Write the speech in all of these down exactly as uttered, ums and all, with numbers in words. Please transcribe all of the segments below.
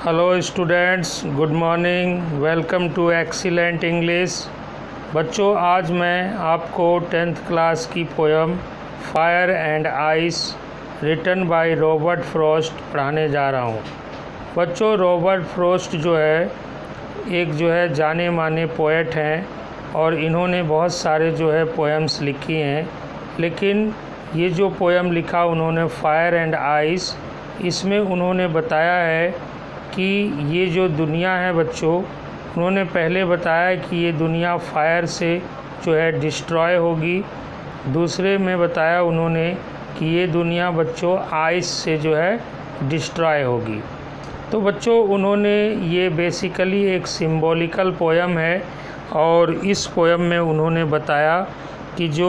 Hello students, good morning. Welcome to excellent English. बच्चों, आज मैं आपको टेंथ क्लास की poem fire and ice written by Robert Frost पढ़ाने जा रहा हूँ। बच्चों, रॉबर्ट फ्रॉस्ट जो है एक जो है जाने माने पोएट हैं और इन्होंने बहुत सारे जो है पोएम्स लिखी हैं, लेकिन ये जो पोएम लिखा उन्होंने फायर एंड आइस, इसमें उन्होंने बताया है कि ये जो दुनिया है बच्चों, उन्होंने पहले बताया कि ये दुनिया फायर से जो है डिस्ट्रॉय होगी। दूसरे में बताया उन्होंने कि ये दुनिया बच्चों आइस से जो है डिस्ट्रॉय होगी। तो बच्चों, उन्होंने ये बेसिकली एक सिंबॉलिकल पोएम है और इस पोएम में उन्होंने बताया कि जो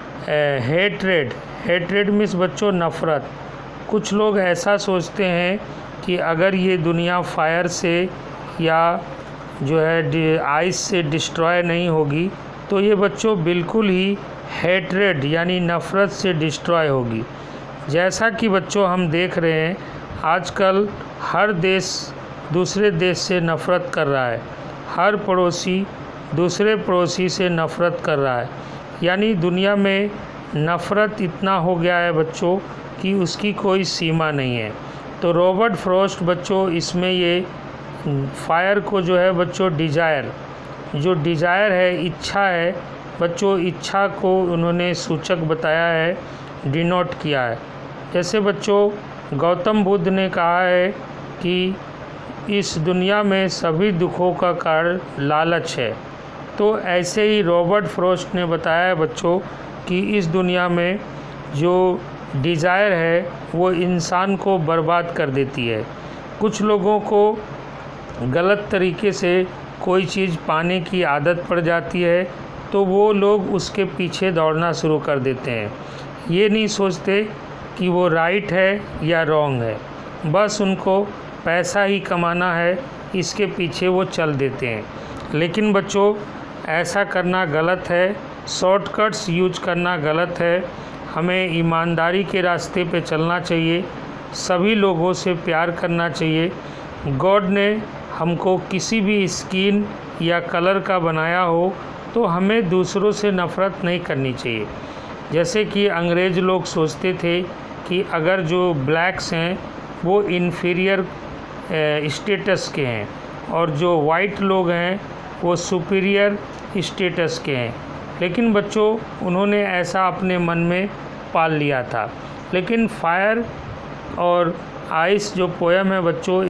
हेट्रेड हेट्रेड मीन्स बच्चों नफ़रत। कुछ लोग ऐसा सोचते हैं कि अगर ये दुनिया फायर से या जो है आइस से डिस्ट्रॉय नहीं होगी तो ये बच्चों बिल्कुल ही हेट्रेड यानी नफ़रत से डिस्ट्रॉय होगी। जैसा कि बच्चों हम देख रहे हैं, आजकल हर देश दूसरे देश से नफ़रत कर रहा है, हर पड़ोसी दूसरे पड़ोसी से नफ़रत कर रहा है। यानी दुनिया में नफ़रत इतना हो गया है बच्चों कि उसकी कोई सीमा नहीं है। तो रॉबर्ट फ्रॉस्ट बच्चों इसमें ये फायर को जो है बच्चों डिज़ायर, जो डिज़ायर है, इच्छा है बच्चों, इच्छा को उन्होंने सूचक बताया है, डिनोट किया है। जैसे बच्चों गौतम बुद्ध ने कहा है कि इस दुनिया में सभी दुखों का कारण लालच है, तो ऐसे ही रॉबर्ट फ्रॉस्ट ने बताया है बच्चों कि इस दुनिया में जो डिज़ायर है वो इंसान को बर्बाद कर देती है। कुछ लोगों को गलत तरीके से कोई चीज़ पाने की आदत पड़ जाती है तो वो लोग उसके पीछे दौड़ना शुरू कर देते हैं। ये नहीं सोचते कि वो राइट है या रॉन्ग है, बस उनको पैसा ही कमाना है, इसके पीछे वो चल देते हैं। लेकिन बच्चों ऐसा करना गलत है, शॉर्टकट्स यूज करना गलत है। हमें ईमानदारी के रास्ते पे चलना चाहिए, सभी लोगों से प्यार करना चाहिए। गॉड ने हमको किसी भी स्किन या कलर का बनाया हो तो हमें दूसरों से नफ़रत नहीं करनी चाहिए। जैसे कि अंग्रेज़ लोग सोचते थे कि अगर जो ब्लैक्स हैं वो इन्फीरियर स्टेटस के हैं और जो वाइट लोग हैं वो सुपीरियर स्टेटस के हैं। लेकिन बच्चों उन्होंने ऐसा अपने मन में पाल लिया था। लेकिन फायर और आइस जो पोएम है बच्चों,